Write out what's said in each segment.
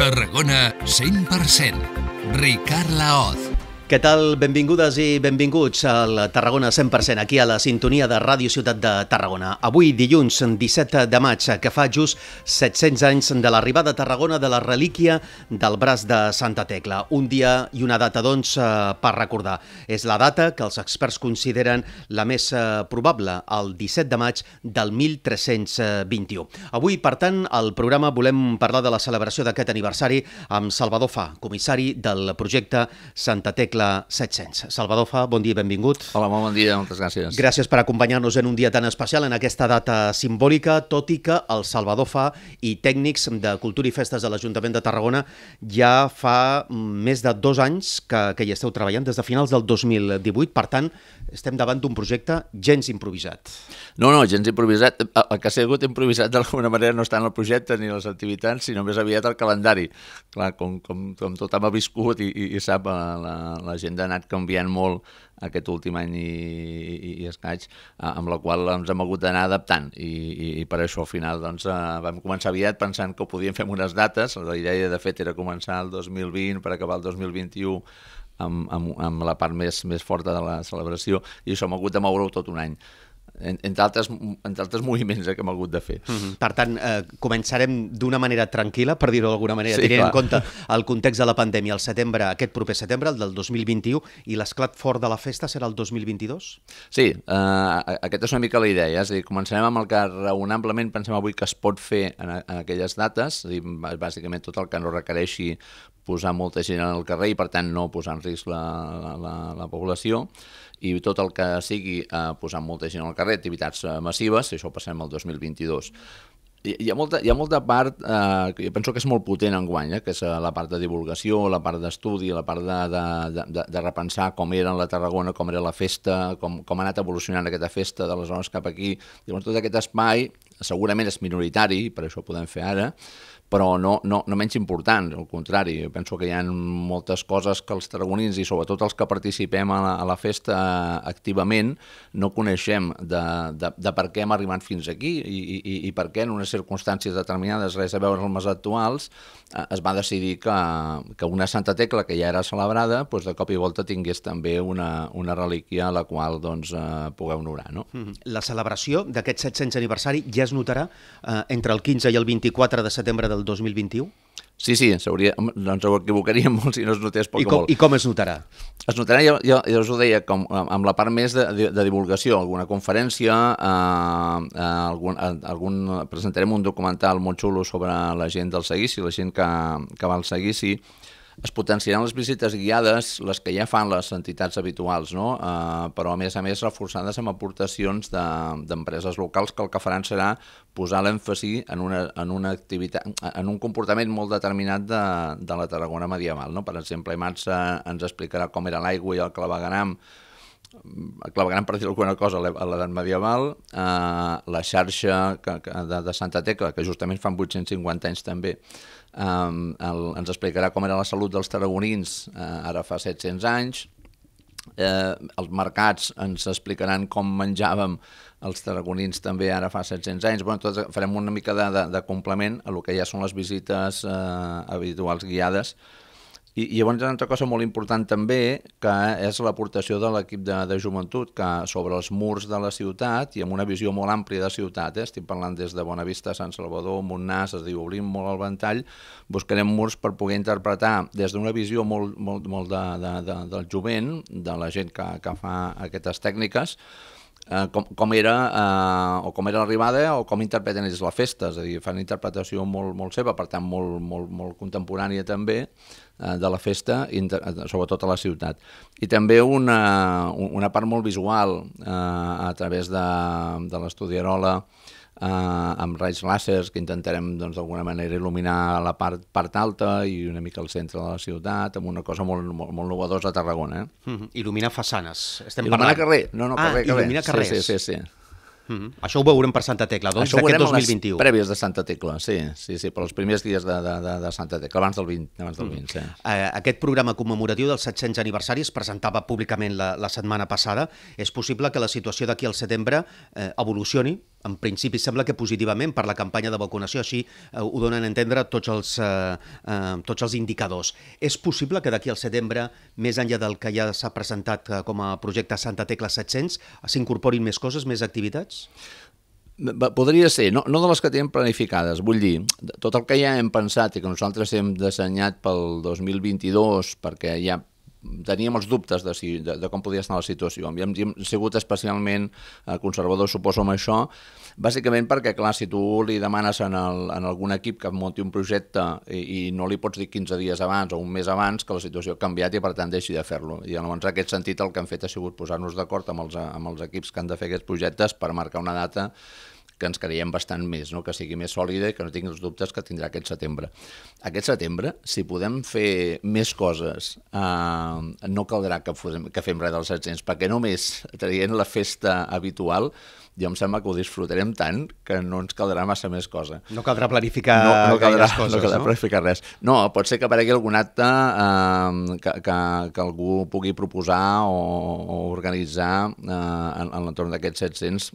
Tarragona 100%. Ricard Laoz. Què tal? Benvingudes i benvinguts al Tarragona 100%, aquí a la sintonia de Ràdio Ciutat de Tarragona. Avui, dilluns 17 de maig, que fa just 700 anys de l'arribada a Tarragona de la relíquia del braç de Santa Tecla. Un dia i una data, doncs, per recordar. És la data que els experts consideren la més probable, el 17 de maig del 1321. Avui, per tant, al programa volem parlar de la celebració d'aquest aniversari amb Salvador Fa, comissari del projecte Santa Tecla 700. Salvador Fa, bon dia i benvingut. Hola, molt bon dia, moltes gràcies. Gràcies per acompanyar-nos en un dia tan especial, en aquesta data simbòlica, tot i que el Salvador Fa i tècnics de Cultura i Festes de l'Ajuntament de Tarragona ja fa més de 2 anys que hi esteu treballant, des de finals del 2018, per tant, estem davant d'un projecte gens improvisat. No, gens improvisat. El que ha sigut improvisat d'alguna manera no està en el projecte ni les activitats, sinó més aviat el calendari. Clar, com tothom ha viscut i sap, la gent ha anat canviant molt aquest últim any i escaig, amb la qual ens hem hagut d'anar adaptant i per això al final doncs, vam començar aviat pensant que ho podíem fer amb unes dates. La idea de fet era començar el 2020 per acabar el 2021 amb la part més forta de la celebració, i això hem hagut de moure-ho tot un any. Entre altres moviments que hem hagut de fer. Per tant, començarem d'una manera tranquil·la, per dir-ho d'alguna manera, sí, tenint en compte el context de la pandèmia, aquest proper setembre, el del 2021, i l'esclat fort de la festa serà el 2022? Sí, aquesta és una mica la idea, és a dir, començarem amb el que raonablement pensem avui que es pot fer en aquelles dates, és a dir, bàsicament tot el que no requereixi posar molta gent al carrer i per tant no posar en risc la població, i tot el que sigui posar molta gent al carrer, activitats massives, això ho passarem al 2022. Hi ha molta part que jo penso que és molt potent enguany, que és la part de divulgació, la part d'estudi, la part de repensar com era la Tarragona, com era la festa, com ha anat evolucionant aquesta festa d'aleshores cap aquí. Llavors, tot aquest espai segurament és minoritari, per això ho podem fer ara, però no menys important, al contrari. Jo penso que hi ha moltes coses que els tarragonins i sobretot els que participem a la festa activament no coneixem de per què hem arribat fins aquí i per què en unes circumstàncies determinades, res a veure amb les actuals, es va decidir que una Santa Tecla que ja era celebrada, doncs de cop i volta tingués també una relíquia a la qual pugueu honorar. No? La celebració d'aquest 700 aniversari ja es notarà entre el 15 i el 24 de setembre del 2021? Sí, ens ho equivocaríem molt si no es notés poc o molt. I com es notarà? Es notarà, jo us ho deia, amb la part més de divulgació, alguna conferència, presentarem un documental molt xulo sobre la gent del seguici, la gent que va al seguici. Es potenciaran les visites guiades, les que ja fan les entitats habituals, no? Però a més reforçades amb aportacions d'empreses locals que el que faran serà posar l'èmfasi en una activitat, en un comportament molt determinat de la Tarragona medieval. No? Per exemple, Imatsa ens explicarà com era l'aigua i el clavegueram, per dir alguna cosa, a l'edat medieval, la xarxa de Santa Tecla, que justament fan 850 anys també, ens explicarà com era la salut dels tarragonins ara fa 700 anys. Els mercats ens explicaran com menjàvem els tarragonins també ara fa 700 anys. Doncs farem una mica de complement a el que ja són les visites habituals guiades. I llavors hi ha una altra cosa molt important també, que és l'aportació de l'equip de joventut, que sobre els murs de la ciutat i amb una visió molt àmplia de ciutat, estic parlant des de Bonavista, Sant Salvador, Montnàs, és a dir, obrim molt el ventall, buscarem murs per poder interpretar des d'una visió molt del jovent, de la gent que fa aquestes tècniques, com era l'arribada o com interpreten ells la festa, és a dir, fan interpretació molt seva, per tant molt contemporània també de la festa, sobretot a la ciutat. I també una part molt visual a través de l'estudi Arola, amb raigs làsers que intentarem d'alguna manera il·luminar la part alta i una mica el centre de la ciutat, amb una cosa molt novedosa a Tarragona. Il·luminar façanes. Il·luminar carrer. Carrer. Il·luminar carrers. Sí. Això ho veurem per Santa Tecla, doncs, d'aquest 2021. Això ho veurem les prèvies de Santa Tecla, sí, per els primers dies de Santa Tecla, abans del 20. Sí. Aquest programa commemoratiu dels 700 aniversaris es presentava públicament la setmana passada. És possible que la situació d'aquí al setembre evolucioni en principi sembla que positivament per la campanya de vacunació, així ho donen a entendre tots els indicadors. És possible que d'aquí al setembre, més enllà del que ja s'ha presentat com a projecte Santa Tecla 700, s'incorporin més coses, més activitats? Podria ser, no de les que tenim planificades, vull dir, tot el que ja hem pensat i que nosaltres hem dissenyat pel 2022, perquè ja teníem els dubtes de com podia estar la situació. Hem sigut especialment conservadors, suposo, amb això, bàsicament perquè, clar, si tu li demanes en algun equip que munti un projecte i no li pots dir 15 dies abans o un mes abans que la situació ha canviat i, per tant, deixi de fer-lo. I llavors, en aquest sentit, el que hem fet ha sigut posar-nos d'acord amb els equips que han de fer aquests projectes per marcar una data que ens creiem bastant més, no? Que sigui més sòlida i que no tingui els dubtes que tindrà aquest setembre. Aquest setembre, si podem fer més coses, no caldrà que fem res dels 700, perquè només traient la festa habitual, jo em sembla que ho disfrutarem tant que no ens caldrà massa més cosa. No caldrà planificar gaires coses, no? No caldrà planificar res. No, pot ser que aparegui algun acte que algú pugui proposar o organitzar en l'entorn d'aquests 700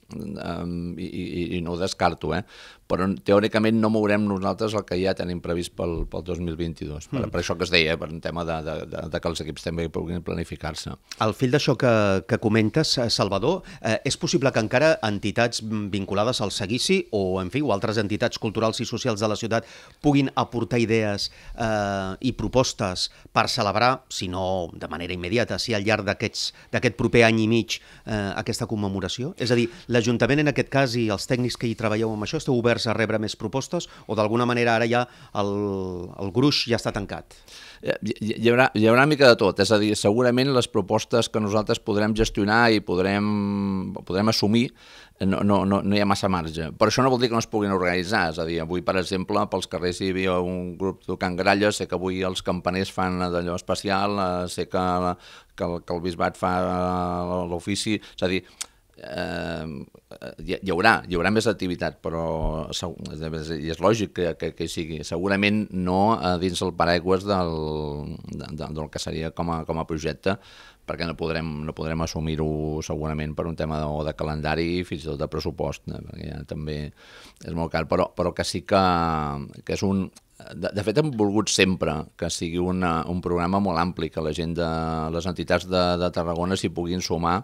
i no ho descarto, però teòricament no mourem nosaltres el que ja tenim previst pel 2022. Per això que es deia, per un tema de que els equips també puguin planificar-se. Al fil d'això que comentes, Salvador, és possible que encara entitats vinculades al seguici o, en fi, o altres entitats culturals i socials de la ciutat puguin aportar idees i propostes per celebrar, si no de manera immediata, si al llarg d'aquest proper any i mig aquesta commemoració? És a dir, l'Ajuntament en aquest cas i els tècnics que hi treballeu amb això, esteu oberts a rebre més propostes o d'alguna manera ara ja el gruix ja està tancat? Hi haurà una mica de tot, és a dir, segurament les propostes que nosaltres podrem gestionar i podrem assumir no hi ha massa marge. Per això no vol dir que no es puguin organitzar, és a dir, avui, per exemple, pels carrers hi havia un grup tocant gralles, sé que avui els campaners fan d'allò especial, sé que el bisbat fa l'ofici, és a dir, hi haurà més activitat, però i és lògic que hi sigui. Segurament no dins el paraigües del que seria com a projecte, perquè no podrem assumir-ho segurament per un tema de calendari i fins i tot de pressupost, perquè ja també és molt car, però que sí que és un... De fet, hem volgut sempre que sigui un programa molt ampli, que la gent de les entitats de Tarragona s'hi puguin sumar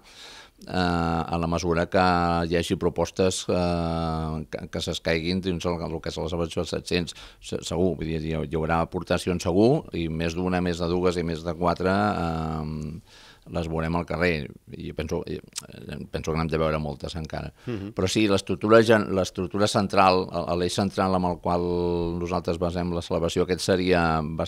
a la mesura que hi hagi propostes que s'escaiguin dins el que és la celebració dels 700. Segur, vull dir, hi haurà aportacions segur, i més d'una, més de dues i més de quatre les veurem al carrer, i penso que n'hem de veure moltes encara. Però sí, l'estructura central, l'eix central amb el qual nosaltres basem la celebració, aquest seria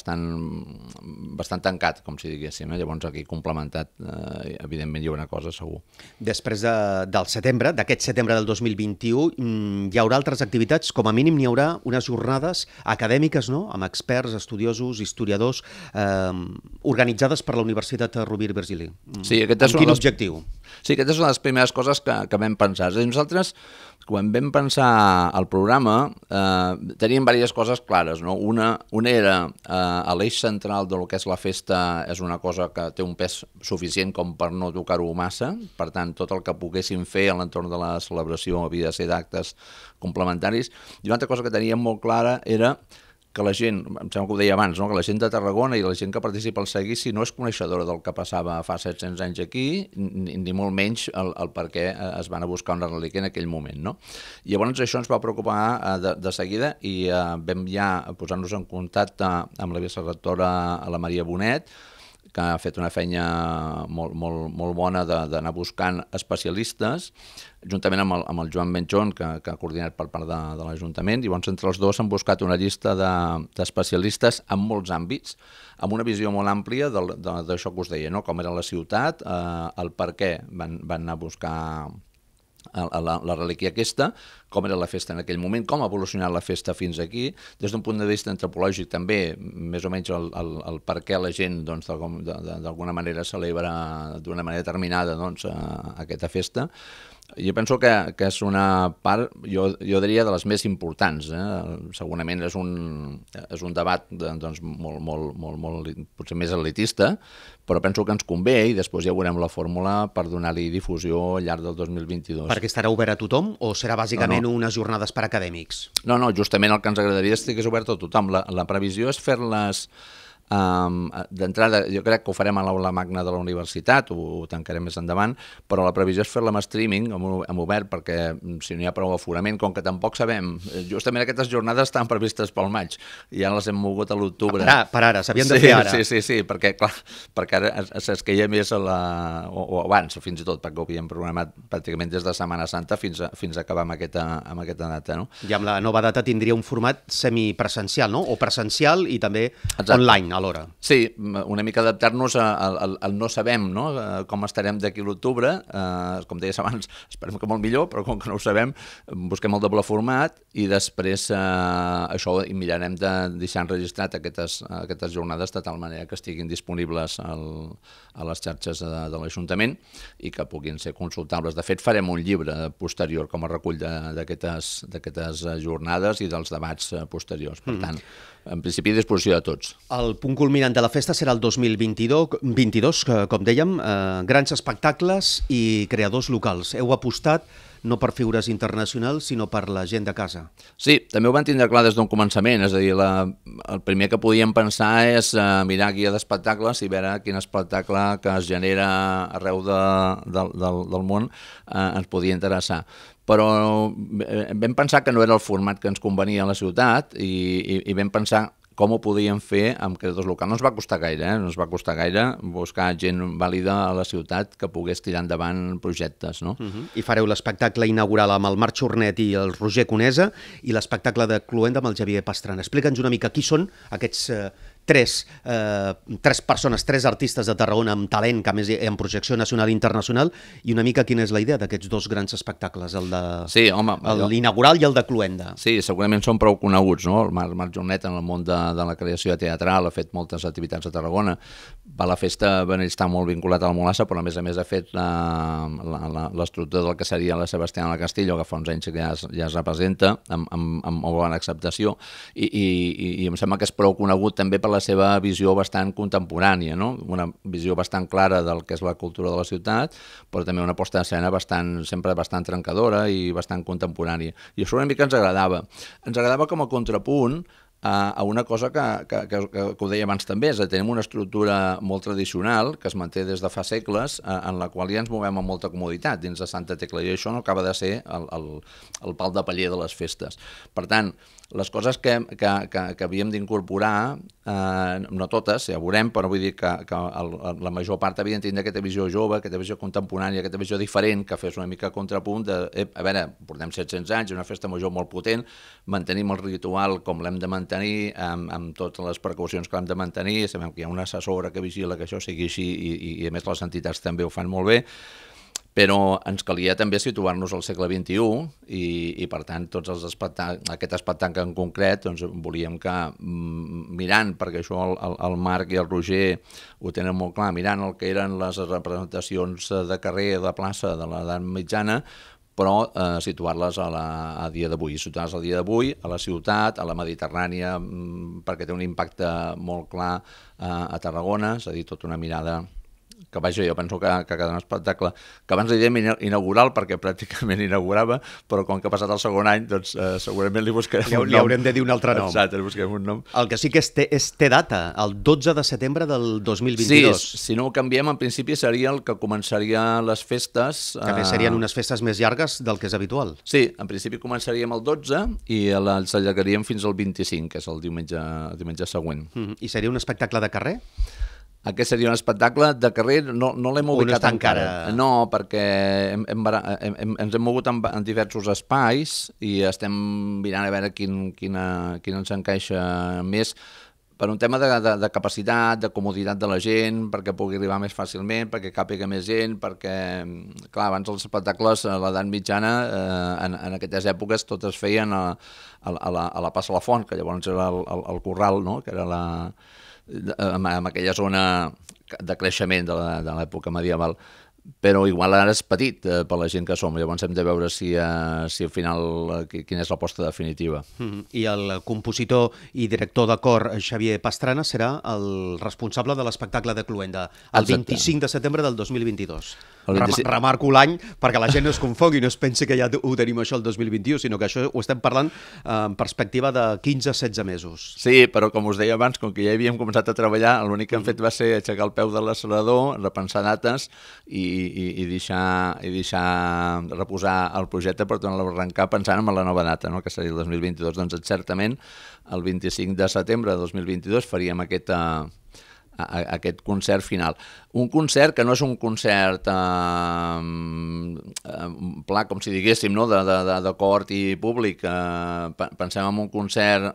bastant tancat, com si diguéssim. Llavors aquí complementat, evidentment hi haurà cosa segur. Després del setembre, d'aquest setembre del 2021, hi haurà altres activitats, com a mínim n'hi haurà unes jornades acadèmiques, no?, amb experts, estudiosos, historiadors, organitzades per la Universitat Rovira i Virgili. Sí, amb quin objectiu? Sí, aquesta és una de les primeres coses que vam pensar. És a dir, nosaltres, quan vam pensar el programa, teníem diverses coses clares, no? Una era l'eix central del que és la festa és una cosa que té un pes suficient com per no tocar-ho massa, per tant, tot el que poguéssim fer a l'entorn de la celebració havia de ser d'actes complementaris. I una altra cosa que teníem molt clara era que la gent, em sembla que ho deia abans, no? Que la gent de Tarragona i la gent que participa al seguici no és coneixedora del que passava fa 700 anys aquí, ni molt menys el per què es van a buscar una relíquia en aquell moment, no? I llavors això ens va preocupar de seguida i vam ja posar-nos en contacte amb la vicerectora, la Maria Bonet, que ha fet una feina molt bona d'anar buscant especialistes, juntament amb el Joan Benjón, que ha coordinat per part de l'Ajuntament. Llavors, entre els dos han buscat una llista d'especialistes en molts àmbits, amb una visió molt àmplia d'això que us deia, no? Com era la ciutat, el per què van anar a buscar la relíquia aquesta, com era la festa en aquell moment, com ha evolucionat la festa fins aquí, des d'un punt de vista antropològic també, més o menys el per què la gent d'alguna manera celebra d'una manera determinada aquesta festa, Jo penso que és una part, jo diria, de les més importants. Segurament és un debat doncs, molt, potser més elitista, però penso que ens convé i després ja veurem la fórmula per donar-li difusió al llarg del 2022. Perquè estarà obert a tothom o serà bàsicament unes jornades per acadèmics? No, justament el que ens agradaria és que estigués obert a tothom. La previsió és fer-les... d'entrada, jo crec que ho farem a l'aula magna de la universitat, ho tancarem més endavant, però la previsió és fer-la amb streaming, amb obert, perquè si no hi ha prou aforament, com que tampoc sabem, justament aquestes jornades estan previstes pel maig, i ja les hem mogut a l'octubre. Per ara, s'havien de fer ara. Sí, perquè ara es queia més o abans, fins i tot, perquè ho havíem programat pràcticament des de Setmana Santa fins a acabar amb aquesta data. No? I amb la nova data tindria un format semipresencial, no? O presencial i també online, alhora. Sí, una mica adaptar-nos al no sabem, no? Com estarem d'aquí a l'octubre. Com deies abans, esperem que molt millor, però com que no ho sabem, busquem el doble format i després això mirarem de deixar enregistrat aquestes jornades de tal manera que estiguin disponibles a les xarxes de l'Ajuntament i que puguin ser consultables. De fet, farem un llibre posterior com a recull d'aquestes jornades i dels debats posteriors. Per tant, en principi, a disposició de tots. El punt culminant de la festa serà el 2022, com dèiem, grans espectacles i creadors locals. Heu apostat no per figures internacionals, sinó per la gent de casa. Sí, també ho van tindre clar des d'un començament, és a dir, el primer que podíem pensar és mirar guia d'espectacles i veure quin espectacle que es genera arreu del món ens podia interessar. Però vam pensar que no era el format que ens convenia a la ciutat i vam pensar com ho podíem fer amb creadors locals. No ens va costar gaire, no ens va costar gaire buscar gent vàlida a la ciutat que pogués tirar endavant projectes. No? I fareu l'espectacle inaugural amb el Marc Xornet i el Roger Conesa i l'espectacle de Cluenda amb el Xavier Pastrana. Explica'ns una mica qui són aquests tres persones, tres artistes de Tarragona amb talent, que a més en projecció nacional i internacional, i una mica quina és la idea d'aquests dos grans espectacles, l'inaugural i el de Cluenda. Sí, segurament són prou coneguts, no? El Marc Xornet en el món de la creació teatral ha fet moltes activitats a Tarragona, va a la festa, està molt vinculat a la Molassa, però a més ha fet l'estructura del que seria la Sebastiana del Castillo, que fa uns anys que ja es representa amb molt bona acceptació, i em sembla que és prou conegut també per la seva visió bastant contemporània, no? Una visió bastant clara del que és la cultura de la ciutat, però també una posta d'escena sempre bastant trencadora i bastant contemporània. I això una mica ens agradava. Ens agradava com a contrapunt a una cosa que ho deia abans també, és que tenim una estructura molt tradicional que es manté des de fa segles, en la qual ja ens movem amb molta comoditat dins de Santa Tecla, i això no acaba de ser el pal de paller de les festes. Per tant, les coses que havíem d'incorporar, no totes, ja ho veurem, però vull dir que la major part havien de tenir aquesta visió jove, aquesta visió contemporània, aquesta visió diferent, que fes una mica contrapunt de, a veure, portem 700 anys, una festa major molt potent, mantenim el ritual com l'hem de mantenir, amb totes les precaucions que l'hem de mantenir, sabem que hi ha una assessora que vigila que això sigui així i a més les entitats també ho fan molt bé, però ens calia també situar-nos al segle XXI i per tant, tots aquest espectacle en concret, doncs volíem que mirant, perquè això el Marc i el Roger ho tenen molt clar, mirant el que eren les representacions de carrer, de plaça de l'edat mitjana, però situar-les a dia d'avui, situar-les al dia d'avui, a la ciutat, a la Mediterrània, perquè té un impacte molt clar a Tarragona, és a dir, tota una mirada que vaja, jo penso que cada espectacle, que abans li dèiem inaugural perquè pràcticament inaugurava, però com que ha passat el segon any, doncs segurament li buscarem un nom. Li haurem de dir un altre nom. Exacte, li buscarem un nom. El que sí que té data, el 12 de setembre del 2022. Sí, si no ho canviem, en principi seria el que començaria les festes. Que a més serien unes festes més llargues del que és habitual. Sí, en principi començaríem el 12 i els allargaríem fins al 25, que és el diumenge següent. I seria un espectacle de carrer? Aquest seria un espectacle de carrer, no l'hem ubicat encara. No, perquè ens hem mogut en diversos espais i estem mirant a veure quin ens encaixa més per un tema de capacitat, de comoditat de la gent, perquè pugui arribar més fàcilment, perquè càpiga més gent, perquè, clar, abans els espectacles a l'edat mitjana, en aquestes èpoques, tots es feien a la Plaça La Font, que llavors era el Corral, no?, que era en aquella zona de creixement de l'època medieval. però igual ara és petit per la gent que som, llavors hem de veure si al final quina és l'aposta definitiva. I el compositor i director de cor Xavier Pastrana serà el responsable de l'espectacle de Cluenda el 25 de setembre del 2022. Remarco l'any perquè la gent no es confongui, no es pensi que ja ho tenim això el 2021, sinó que això ho estem parlant en perspectiva de 15-16 mesos. Sí, però com us deia abans, com que ja havíem començat a treballar, l'únic que hem fet va ser aixecar el peu de l'accelerador, repensar dates i deixar reposar el projecte per tornar-lo a arrencar pensant en la nova data, no? Que seria el 2022. Doncs certament el 25 de setembre de 2022 faríem aquest concert final. Un concert que no és un concert pla, com si diguéssim, no? de cort i públic. Pensem en un concert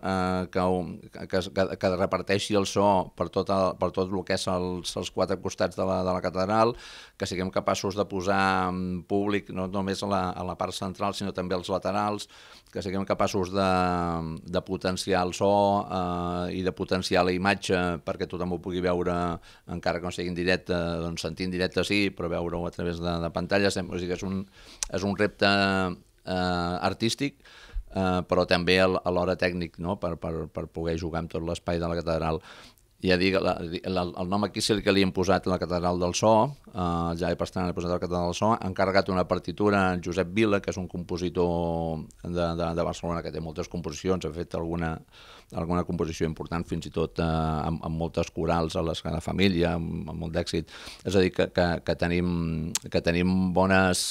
que reparteixi el so per tot el que és els quatre costats de la catedral, que siguem capaços de posar públic no només a la part central, sinó també als laterals, que siguem capaços de potenciar el so i de potenciar la imatge perquè tothom ho pugui veure, encara que no sigui en directe, doncs sentir en directe sí, però veure-ho a través de pantalles. O sigui, és un repte artístic, però també alhora tècnic, no? per poder jugar amb tot l'espai de la catedral. Ja dic, el nom aquí sí que li hem posat la Catedral del So, ja he Pastrana posat la Catedral del So, ha encarregat una partitura a Josep Vila, que és un compositor de Barcelona que té moltes composicions, ha fet alguna composició important, fins i tot amb moltes corals a l'Escala Família, amb molt d'èxit. És a dir, que tenim bones,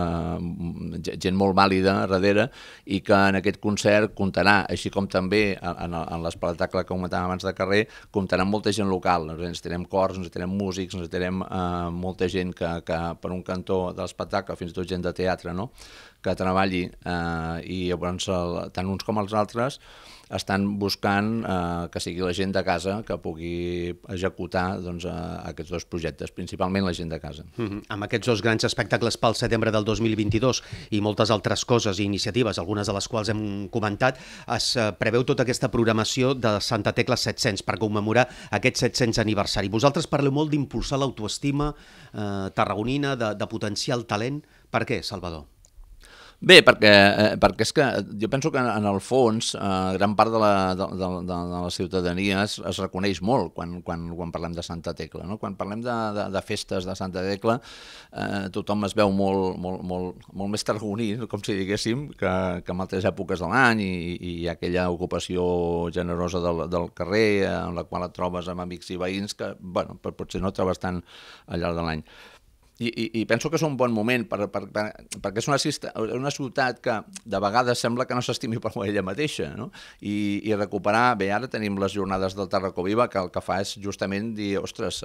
gent molt vàlida darrere i que en aquest concert comptarà, així com també en l'espectacle que comentàvem abans de carrer, comptarà amb molta gent local. Ens tenen cors, ens tenen músics, ens tenen molta gent que per un cantó de l'espectacle, fins i tot gent de teatre, no? Que treballi, i llavors tant uns com els altres estan buscant que sigui la gent de casa que pugui executar aquests dos projectes, principalment la gent de casa. Amb aquests dos grans espectacles pel setembre del 2022 i moltes altres coses i iniciatives, algunes de les quals hem comentat, es preveu tota aquesta programació de Santa Tecla 700 per commemorar aquest 700 aniversari. Vosaltres parleu molt d'impulsar l'autoestima tarragonina, de potenciar el talent. Per què, Salvador? Bé, perquè és que jo penso que en el fons gran part de la ciutadania es reconeix molt quan parlem de Santa Tecla, no? Quan parlem de festes de Santa Tecla tothom es veu molt més tarragoní, com si diguéssim, que en altres èpoques de l'any, i hi ha aquella ocupació generosa del carrer en la qual et trobes amb amics i veïns que potser no trobes tant al llarg de l'any. I penso que és un bon moment perquè és una ciutat que de vegades sembla que no s'estimi per ella mateixa, no? I recuperar, bé, ara tenim les jornades del Tarracó Viva, que el que fa és justament dir, ostres,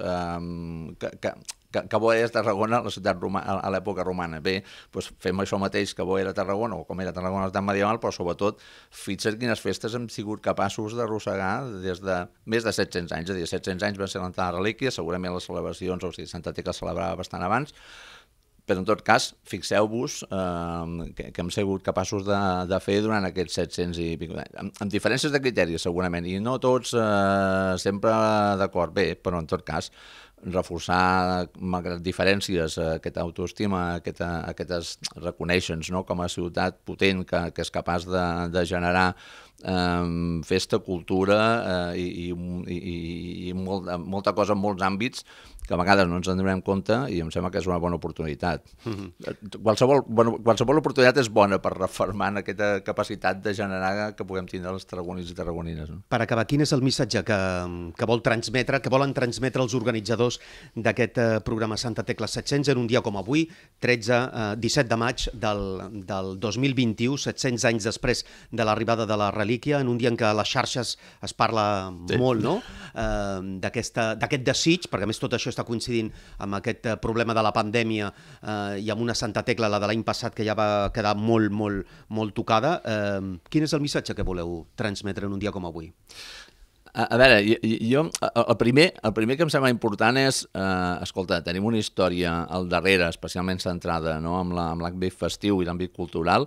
que bo és Tarragona, la ciutat a l'època romana. Bé, doncs fem això mateix que bo era Tarragona, o com era Tarragona a l'edat medieval, però sobretot fixa't quines festes hem sigut capaços d'arrossegar des de més de 700 anys. És a dir, 700 anys va ser l'entrada de relíquia, segurament les celebracions, o sigui, Santa Tecla celebrava bastant abans, però en tot cas, fixeu-vos que hem sigut capaços de fer durant aquests 700 i pico d'anys, amb diferències de criteris segurament, i no tots sempre d'acord, bé, però en tot cas reforçar, malgrat diferències, aquesta autoestima, aquestes reconeixents, no? Com a ciutat potent que és capaç de generar festa, cultura i molta cosa en molts àmbits que a vegades no ens en donem compte, i em sembla que és una bona oportunitat. Qualsevol oportunitat és bona per refermar aquesta capacitat de generar que puguem tindre els tarragonins i tarragonines. No? Per acabar, quin és el missatge que volen transmetre els organitzadors d'aquest programa Santa Tecla 700 en un dia com avui, 17 de maig del 2021, 700 anys després de l'arribada de la relíquia, en un dia en què a les xarxes es parla molt, no? D'aquest desig, perquè a més tot això està coincidint amb aquest problema de la pandèmia i amb una Santa Tecla, la de l'any passat, que ja va quedar molt tocada. Quin és el missatge que voleu transmetre en un dia com avui? A veure, jo el primer que em sembla important és, escolta, tenim una història al darrere, especialment centrada, no? amb l'àmbit festiu i l'àmbit cultural,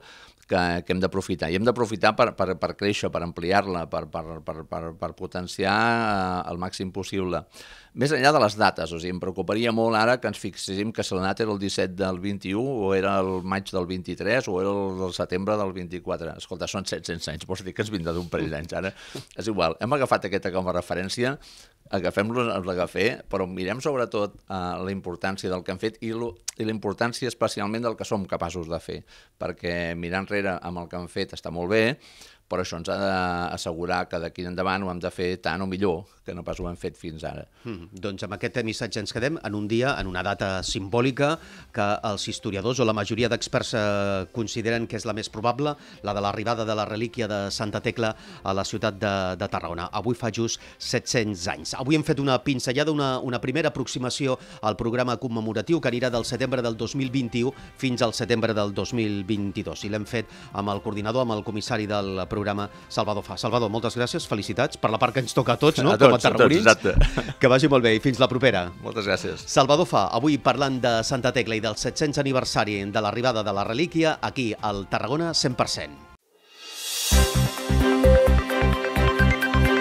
que hem d'aprofitar. I hem d'aprofitar per créixer, per ampliar-la, per potenciar al màxim possible. Més enllà de les dates, o sigui, em preocuparia molt ara que ens fixéssim que si la data era el 17 del 21, o era el maig del 23, o era el setembre del 24. Escolta, són 700 anys, vols dir que ens vindrà d'un parell d'anys ara? És igual, hem agafat aquesta com a referència, agafem-los a l'agafer, però mirem sobretot la importància del que hem fet i la importància especialment del que som capaços de fer, perquè mirar enrere amb el que hem fet està molt bé, però això ens ha d'assegurar que d'aquí endavant ho hem de fer tant o millor que no pas ho hem fet fins ara. Doncs amb aquest missatge ens quedem en un dia, en una data simbòlica que els historiadors o la majoria d'experts consideren que és la més probable, la de l'arribada de la relíquia de Santa Tecla a la ciutat de Tarragona. Avui fa just 700 anys. Avui hem fet una pinzellada, una primera aproximació al programa commemoratiu que anirà del setembre del 2021 fins al setembre del 2022. I l'hem fet amb el coordinador, amb el comissari del programa, Salvador Fa. Salvador, moltes gràcies, felicitats per la part que ens toca a tots, no? Com a tarragonins. Que vagi molt bé i fins la propera. Moltes gràcies. Salvador Fa, avui parlant de Santa Tecla i del 700 aniversari de l'arribada de la relíquia aquí al Tarragona 100%.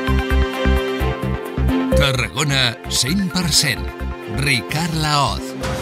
Tarragona 100%. Ricard Laoz.